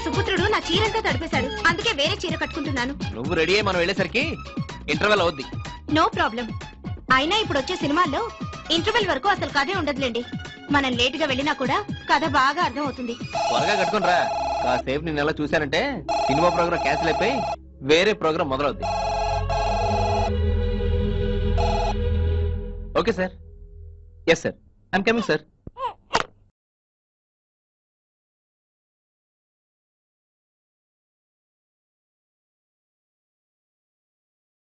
సుపుత్రుడు నా చీరంతా తడిపేశాడు. అందుకే వేరే చీర కట్టుకుంటున్నాను. నువ్వు రెడీ అయ్యి మనం వెళ్ళేసరికి ఇంటర్వెల్ అవుద్ది. No problem. అయినా ఇప్పుడు వచ్చే సినిమాల్లో ఇంటర్వెల్ వరకు అసలు కథే ఉండదులేండి. మనం లేట్ గా వెళ్ళినా కూడా కథ బాగా అర్థం అవుతుంది. త్వరగా కట్టుకుని రా. కాసేపు నేను ఎలా చూశానంటే సినిమా ప్రోగ్రామ్ క్యాన్సిల్ అయిపోయి వేరే ప్రోగ్రామ్ మొదలవుద్ది. Okay sir. Yes sir, I'm coming sir.